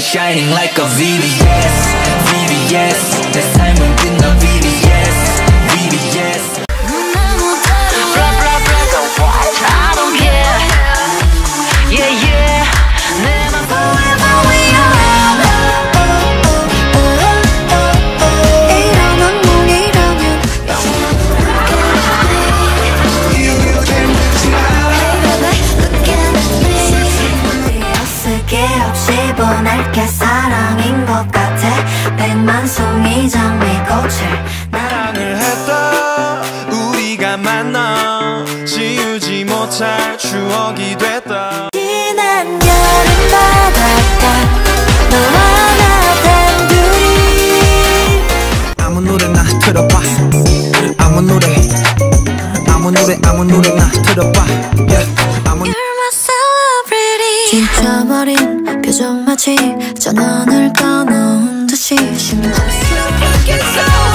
shining like a VVS, VVS. 내 삶은 빛나 VVS, VVS. Blah blah blah, so what? I don't care. Yeah yeah. 내 맘 forever we are. 이런 악몽이라면 You can smile. Look at me. 쓰게 없이 보낼게 사랑인 것 같아. 백만 송이 장미꽃을 사랑을 했다. 우리가 만나 지우지 못할 추억이 됐다. 지난 여름 바닷가 너와 나 단둘이 아무 노래나 틀어봐. 아무 노래나 틀어봐. Yeah. You're my celebrity. 진짜 버린 표정 마치 전원을 꺼놓은 듯이 심장